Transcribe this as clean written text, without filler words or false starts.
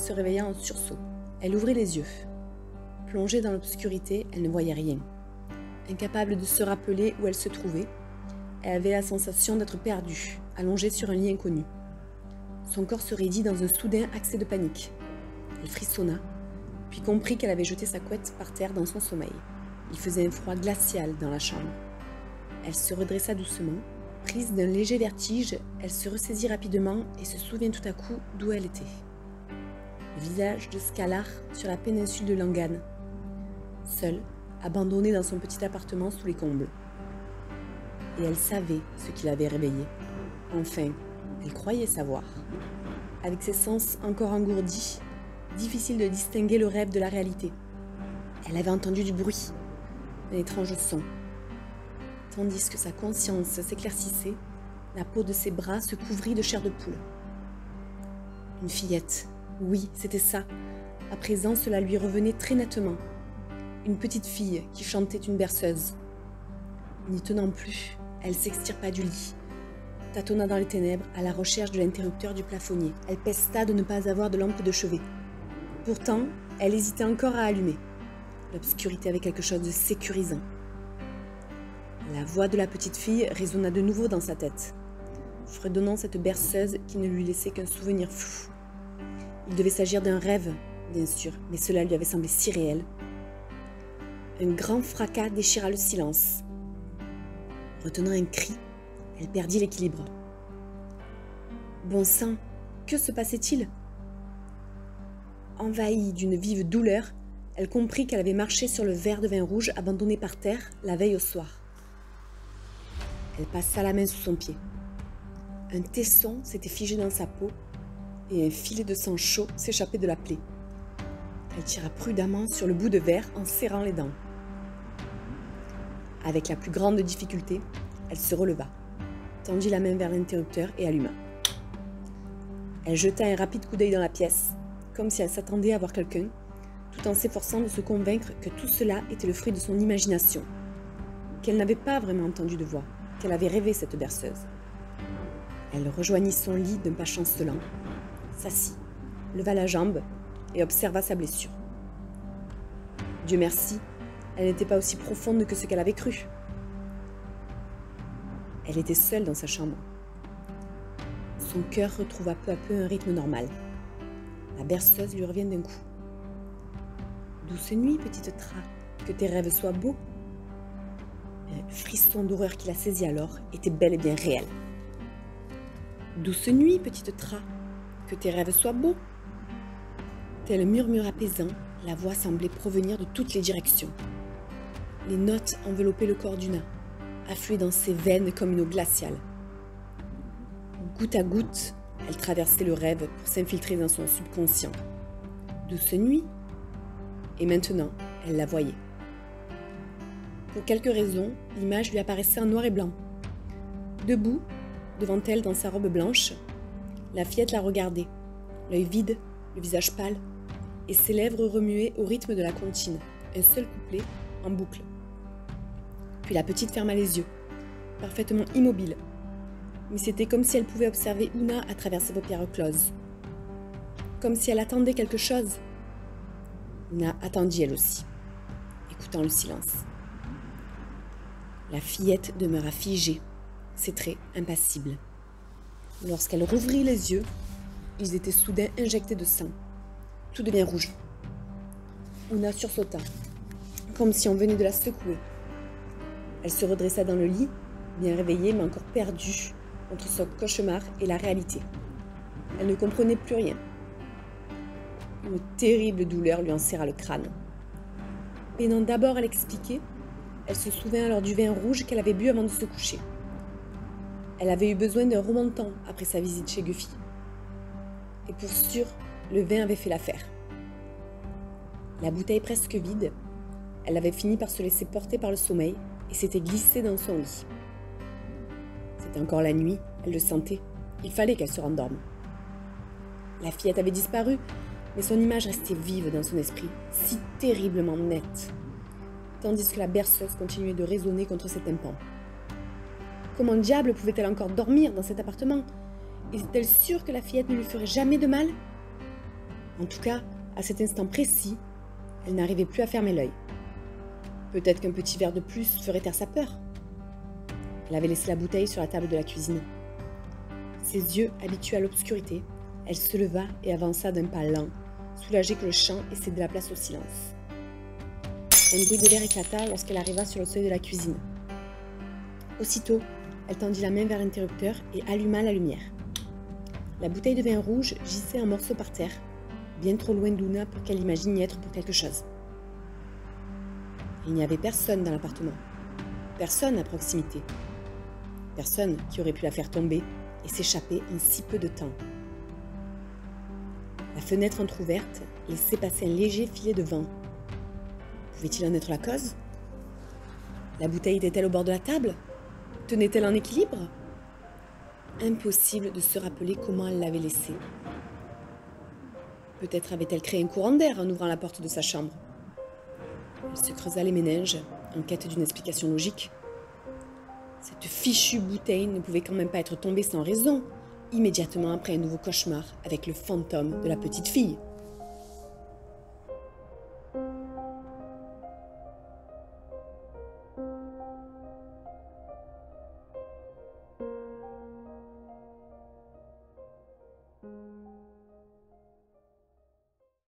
se réveilla en sursaut. Elle ouvrit les yeux. Plongée dans l'obscurité, elle ne voyait rien. Incapable de se rappeler où elle se trouvait, elle avait la sensation d'être perdue, allongée sur un lit inconnu. Son corps se raidit dans un soudain accès de panique. Elle frissonna, puis comprit qu'elle avait jeté sa couette par terre dans son sommeil. Il faisait un froid glacial dans la chambre. Elle se redressa doucement. Prise d'un léger vertige, elle se ressaisit rapidement et se souvient tout à coup d'où elle était. Le village de Scalar sur la péninsule de Langan. Seule, abandonnée dans son petit appartement sous les combles. Et elle savait ce qui l'avait réveillée. Enfin, elle croyait savoir. Avec ses sens encore engourdis, difficile de distinguer le rêve de la réalité. Elle avait entendu du bruit, un étrange son. Tandis que sa conscience s'éclaircissait, la peau de ses bras se couvrit de chair de poule. Une fillette, oui, c'était ça. À présent, cela lui revenait très nettement. Une petite fille qui chantait une berceuse. N'y tenant plus, elle s'extirpa du lit, tâtonna dans les ténèbres à la recherche de l'interrupteur du plafonnier. Elle pesta de ne pas avoir de lampe de chevet. Pourtant, elle hésitait encore à allumer. L'obscurité avait quelque chose de sécurisant. La voix de la petite fille résonna de nouveau dans sa tête, fredonnant cette berceuse qui ne lui laissait qu'un souvenir flou. Il devait s'agir d'un rêve, bien sûr, mais cela lui avait semblé si réel. Un grand fracas déchira le silence. Retenant un cri, elle perdit l'équilibre. Bon sang, que se passait-il? Envahie d'une vive douleur, elle comprit qu'elle avait marché sur le verre de vin rouge abandonné par terre la veille au soir. Elle passa la main sous son pied. Un tesson s'était figé dans sa peau et un filet de sang chaud s'échappait de la plaie. Elle tira prudemment sur le bout de verre en serrant les dents. Avec la plus grande difficulté, elle se releva, tendit la main vers l'interrupteur et alluma. Elle jeta un rapide coup d'œil dans la pièce, comme si elle s'attendait à voir quelqu'un, tout en s'efforçant de se convaincre que tout cela était le fruit de son imagination, qu'elle n'avait pas vraiment entendu de voix, qu'elle avait rêvé cette berceuse. Elle rejoignit son lit d'un pas chancelant, s'assit, leva la jambe et observa sa blessure. Dieu merci, elle n'était pas aussi profonde que ce qu'elle avait cru. Elle était seule dans sa chambre. Son cœur retrouva peu à peu un rythme normal. La berceuse lui revient d'un coup. Douce nuit, petite Tra, que tes rêves soient beaux. Un frisson d'horreur qui la saisit alors était bel et bien réel. Douce nuit, petite Tra, que tes rêves soient beaux. Tel murmure apaisant, la voix semblait provenir de toutes les directions. Les notes enveloppaient le corps d'Una, affluaient dans ses veines comme une eau glaciale. Goutte à goutte, elle traversait le rêve pour s'infiltrer dans son subconscient. Douce nuit. Et maintenant, elle la voyait. Pour quelque raison, l'image lui apparaissait en noir et blanc. Debout, devant elle dans sa robe blanche, la fillette la regardait, l'œil vide, le visage pâle, et ses lèvres remuaient au rythme de la comptine, un seul couplet en boucle. Puis la petite ferma les yeux, parfaitement immobile. Mais c'était comme si elle pouvait observer Una à travers ses paupières closes. Comme si elle attendait quelque chose. Una attendit elle aussi, écoutant le silence. La fillette demeura figée, ses traits impassibles. Lorsqu'elle rouvrit les yeux, ils étaient soudain injectés de sang. Tout devient rouge. Una sursauta, comme si on venait de la secouer. Elle se redressa dans le lit, bien réveillée mais encore perdue entre son cauchemar et la réalité. Elle ne comprenait plus rien. Une terrible douleur lui en serra le crâne. Peinant d'abord à l'expliquer, elle se souvint alors du vin rouge qu'elle avait bu avant de se coucher. Elle avait eu besoin d'un remontant après sa visite chez Guffy. Et pour sûr, le vin avait fait l'affaire. La bouteille presque vide, elle avait fini par se laisser porter par le sommeil et s'était glissée dans son lit. C'était encore la nuit, elle le sentait. Il fallait qu'elle se rendorme. La fillette avait disparu, mais son image restait vive dans son esprit, si terriblement nette, tandis que la berceuse continuait de résonner contre ses tympans. Comment diable pouvait-elle encore dormir dans cet appartement? Était-elle sûre que la fillette ne lui ferait jamais de mal? En tout cas, à cet instant précis, elle n'arrivait plus à fermer l'œil. Peut-être qu'un petit verre de plus ferait taire sa peur. Elle avait laissé la bouteille sur la table de la cuisine. Ses yeux habitués à l'obscurité, elle se leva et avança d'un pas lent, soulagée que le chant ait cédé la place au silence. Un bruit de verre éclata lorsqu'elle arriva sur le seuil de la cuisine. Aussitôt, elle tendit la main vers l'interrupteur et alluma la lumière. La bouteille de vin rouge gisait en morceaux par terre, bien trop loin d'Oona pour qu'elle imagine y être pour quelque chose. Il n'y avait personne dans l'appartement, personne à proximité, personne qui aurait pu la faire tomber et s'échapper en si peu de temps. La fenêtre entr'ouverte laissait passer un léger filet de vent. Pouvait-il en être la cause? La bouteille était-elle au bord de la table? Tenait-elle en équilibre? Impossible de se rappeler comment elle l'avait laissée. Peut-être avait-elle créé un courant d'air en ouvrant la porte de sa chambre. Elle se creusa les méninges en quête d'une explication logique. Cette fichue bouteille ne pouvait quand même pas être tombée sans raison, immédiatement après un nouveau cauchemar avec le fantôme de la petite fille.